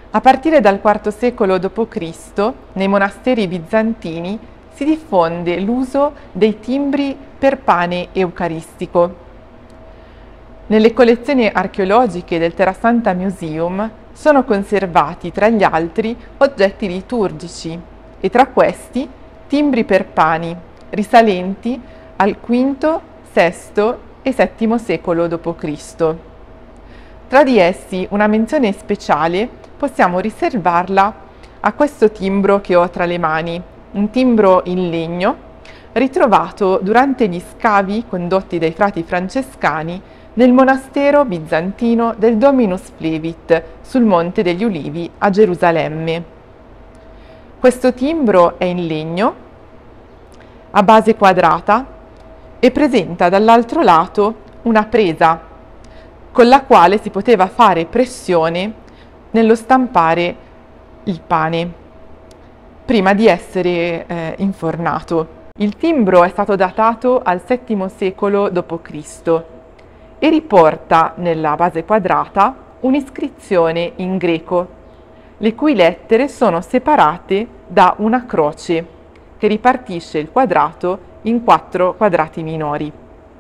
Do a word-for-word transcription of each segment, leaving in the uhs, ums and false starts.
A partire dal quarto secolo dopo Cristo, nei monasteri bizantini si diffonde l'uso dei timbri per pane eucaristico. Nelle collezioni archeologiche del Terrasanta Museum sono conservati, tra gli altri, oggetti liturgici e tra questi timbri per pani, risalenti al quinto, sesto e settimo secolo dopo Cristo. Tra di essi una menzione speciale possiamo riservarla a questo timbro che ho tra le mani, un timbro in legno ritrovato durante gli scavi condotti dai frati francescani nel monastero bizantino del Dominus Flevit sul Monte degli Ulivi a Gerusalemme. Questo timbro è in legno, a base quadrata e presenta dall'altro lato una presa con la quale si poteva fare pressione nello stampare il pane prima di essere eh, infornato. Il timbro è stato datato al settimo secolo dopo Cristo e riporta nella base quadrata un'iscrizione in greco, le cui lettere sono separate da una croce che ripartisce il quadrato in quattro quadrati minori.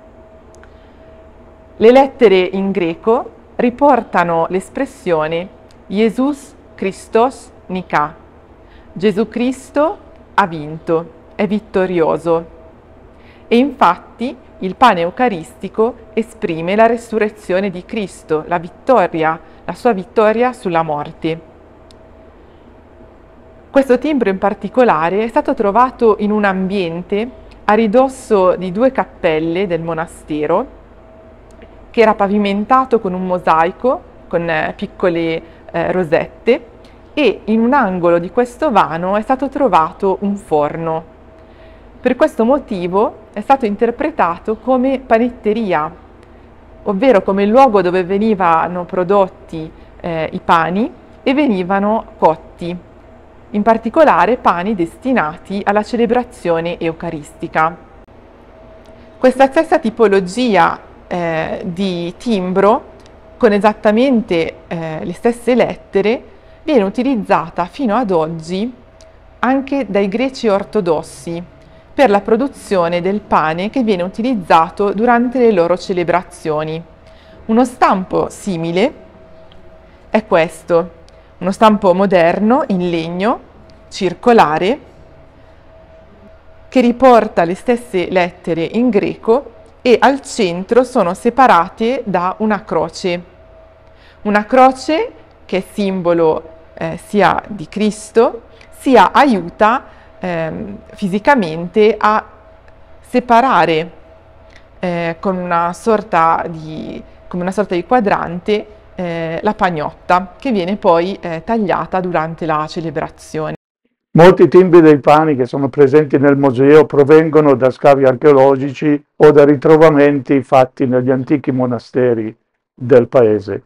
Le lettere in greco riportano l'espressione Jesus Christos Nika, Gesù Cristo ha vinto, è vittorioso. E infatti il pane eucaristico esprime la resurrezione di Cristo, la vittoria, la sua vittoria sulla morte. Questo timbro in particolare è stato trovato in un ambiente a ridosso di due cappelle del monastero, che era pavimentato con un mosaico con eh, piccole eh, rosette, e in un angolo di questo vano è stato trovato un forno. Per questo motivo è stato interpretato come panetteria, ovvero come il luogo dove venivano prodotti eh, i pani e venivano cotti, in particolare pani destinati alla celebrazione eucaristica. Questa stessa tipologia eh, di timbro, con esattamente eh, le stesse lettere, viene utilizzata fino ad oggi anche dai greci ortodossi per la produzione del pane che viene utilizzato durante le loro celebrazioni. Uno stampo simile è questo, uno stampo moderno in legno, circolare, che riporta le stesse lettere in greco e al centro sono separate da una croce. Una croce che è simbolo eh, sia di Cristo, sia aiuta eh, fisicamente a separare eh, con una sorta di, come una sorta di quadrante eh, la pagnotta, che viene poi eh, tagliata durante la celebrazione. Molti timbri dei pani che sono presenti nel museo provengono da scavi archeologici o da ritrovamenti fatti negli antichi monasteri del paese.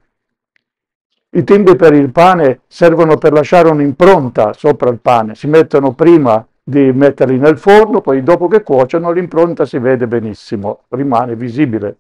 I timbri per il pane servono per lasciare un'impronta sopra il pane, si mettono prima di metterli nel forno, poi dopo che cuociono l'impronta si vede benissimo, rimane visibile.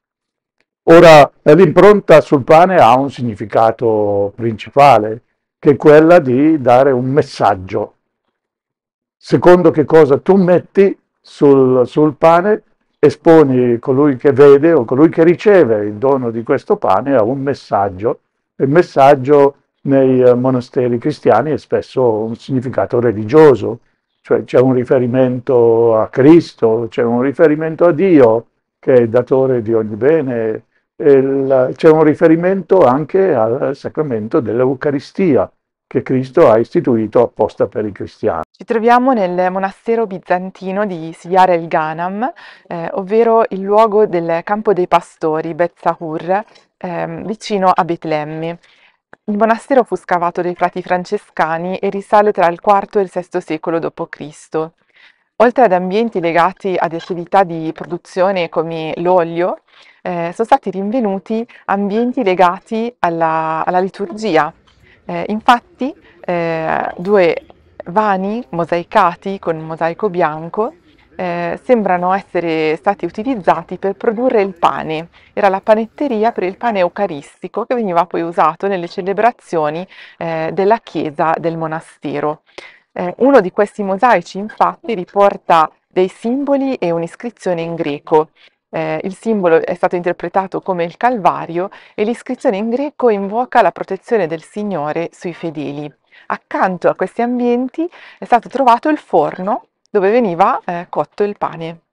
Ora, l'impronta sul pane ha un significato principale, che è quella di dare un messaggio. Secondo che cosa tu metti sul, sul pane, esponi colui che vede o colui che riceve il dono di questo pane a un messaggio. Il messaggio nei monasteri cristiani è spesso un significato religioso, cioè c'è un riferimento a Cristo, c'è un riferimento a Dio che è datore di ogni bene, c'è un riferimento anche al sacramento dell'Eucaristia che Cristo ha istituito apposta per i cristiani. Ci troviamo nel monastero bizantino di Siyar el Ghanam, eh, ovvero il luogo del campo dei pastori, Bet Sahur, eh, vicino a Betlemme. Il monastero fu scavato dai frati francescani e risale tra il quarto e il sesto secolo dopo Cristo. Oltre ad ambienti legati ad attività di produzione come l'olio, eh, sono stati rinvenuti ambienti legati alla, alla liturgia. Eh, infatti, eh, due vani mosaicati con mosaico bianco eh, sembrano essere stati utilizzati per produrre il pane. Era la panetteria per il pane eucaristico che veniva poi usato nelle celebrazioni eh, della chiesa del monastero. Eh, uno di questi mosaici infatti riporta dei simboli e un'iscrizione in greco. Eh, il simbolo è stato interpretato come il Calvario e l'iscrizione in greco invoca la protezione del Signore sui fedeli. Accanto a questi ambienti è stato trovato il forno dove veniva eh, cotto il pane.